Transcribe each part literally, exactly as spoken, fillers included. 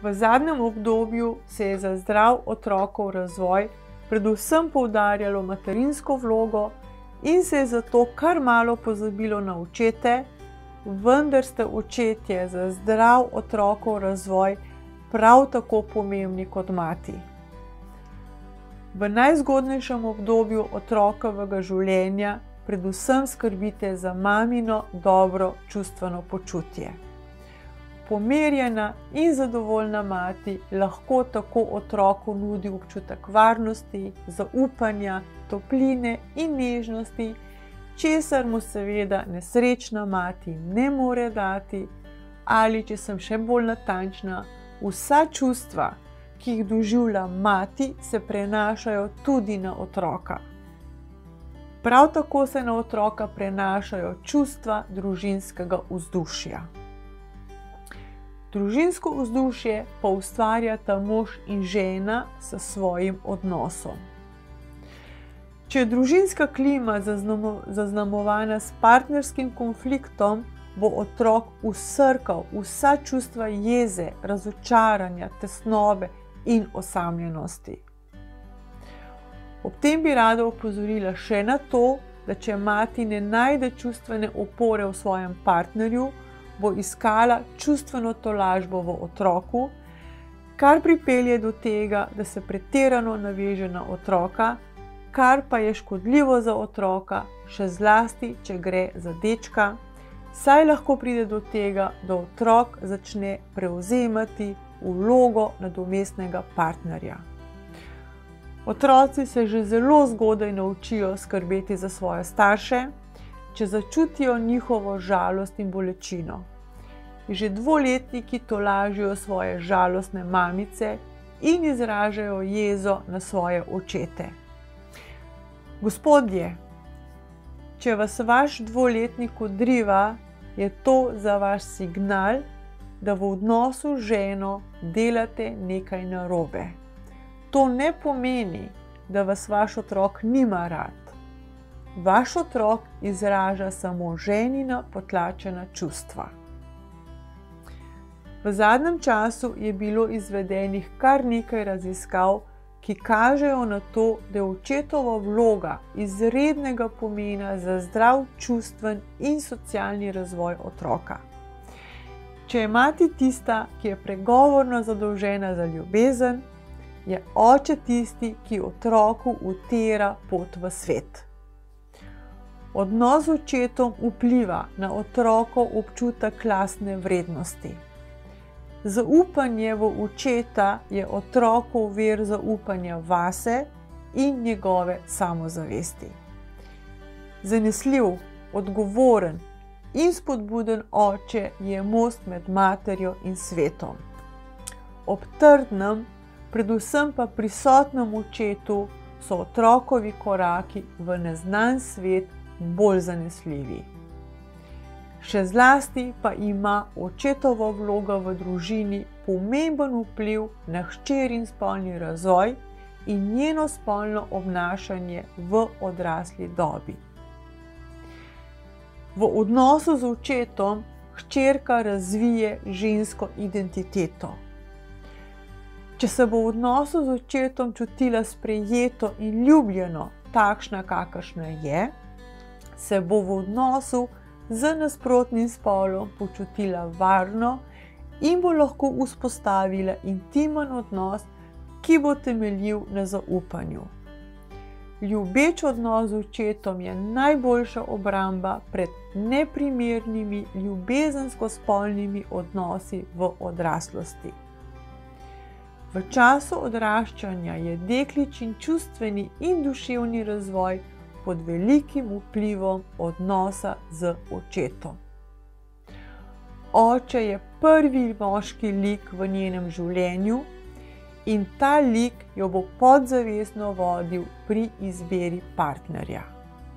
V zadnjem obdobju se je za zdrav otrokov razvoj predvsem poudarjalo materinsko vlogo in se je zato kar malo pozabilo na očete, vendar ste očetje za zdrav otrokov razvoj prav tako pomembni kot mati. V najzgodnejšem obdobju otrokovega življenja predvsem skrbite za mamino dobro čustveno počutje. Pomirjena in zadovoljna mati lahko tako otroku nudi občutek varnosti, zaupanja, topline in nežnosti, česar mu seveda nesrečna mati ne more dati, ali če sem še bolj natančna, vsa čustva, ki jih doživlja mati, se prenašajo tudi na otroka. Prav tako se na otroka prenašajo čustva družinskega vzdušja. Družinsko vzdušje pa ustvarjata mož in žena s svojim odnosom. Če je družinska klima zaznamovana s partnerskim konfliktom, bo otrok vsrkal vsa čustva jeze, razočaranja, tesnobe in osamljenosti. Ob tem bi rada opozorila še na to, da če mati ne najde čustvene opore v svojem partnerju, bo iskala čustveno tolažbo v otroku, kar pripelje do tega, da se pretirano naveže na otroka, kar pa je škodljivo za otroka, še zlasti, če gre za dečka, saj lahko pride do tega, da otrok začne prevzemati vlogo nadomestnega partnerja. Otroci se že zelo zgodaj naučijo skrbeti za svoje starše, če začutijo njihovo žalost in bolečino. Že dvoletniki tolažijo svoje žalostne mamice in izražajo jezo na svoje očete. Gospodje, če vas vaš dvoletnik odriva, je to za vaš signal, da v odnosu z ženo delate nekaj narobe. To ne pomeni, da vas vaš otrok nima rad. Vaš otrok izraža samo ženina potlačena čustva. V zadnjem času je bilo izvedenih kar nekaj raziskav, ki kažejo na to, da je očetova vloga izrednega pomena za zdrav čustven in socialni razvoj otroka. Če je mati tista, ki je pregovorno zadolžena za ljubezen, je oče tisti, ki otroku utira pot v svet. Odnos z očetom vpliva na otrokov občutek lastne vrednosti. Zaupanje v očeta je otrokov vir zaupanja vase in njegove samozavesti. Zanesljiv, odgovoren in spodbuden oče je most med materjo in svetom. Ob trdnem, predvsem pa prisotnem očetu so otrokovi koraki v neznan svet bolj zanesljivi. Še zlasti pa ima očetova vloga v družini pomemben vpliv na hčerin spolni razvoj in njeno spolno obnašanje v odrasli dobi. V odnosu z očetom hčerka razvije žensko identiteto. Če se bo v odnosu z očetom čutila sprejeto in ljubljeno, takšna kakršna je, se bo v odnosu z nasprotnim spolom počutila varno in bo lahko vzpostavila intimen odnos, ki bo temeljil na zaupanju. Ljubeč odnos z očetom je najboljša obramba pred neprimernimi ljubezensko-spolnimi odnosi v odraslosti. V času odraščanja je dekličin čustveni in duševni razvoj pod velikim vplivom odnosa z očetom. Oče je prvi moški lik v njenem življenju in ta lik jo bo podzavestno vodil pri izbiri partnerja.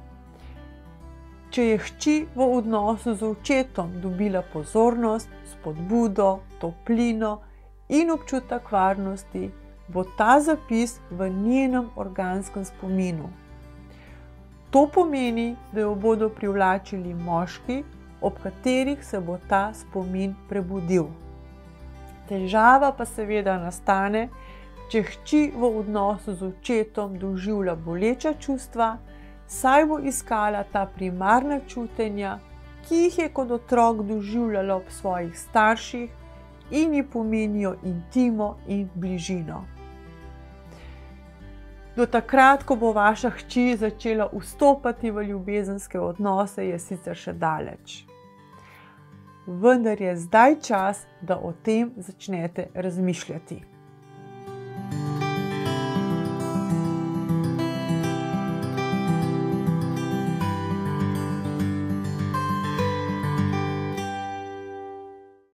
Če je hči v odnosu z očetom dobila pozornost, spodbudo, toplino in občutek varnosti, bo ta zapis v njenem organskem spominu. To pomeni, da jo bodo privlačili moški, ob katerih se bo ta spomin prebudil. Težava pa seveda nastane, če hči v odnosu z očetom doživlja boleča čustva, saj bo iskala ta primarna čutenja, ki jih je kot otrok doživljala ob svojih starših in ji pomenijo intimo in bližino. Do takrat, ko bo vaša hči začela vstopati v ljubezenske odnose, je sicer še daleč. Vendar je zdaj čas, da o tem začnete razmišljati.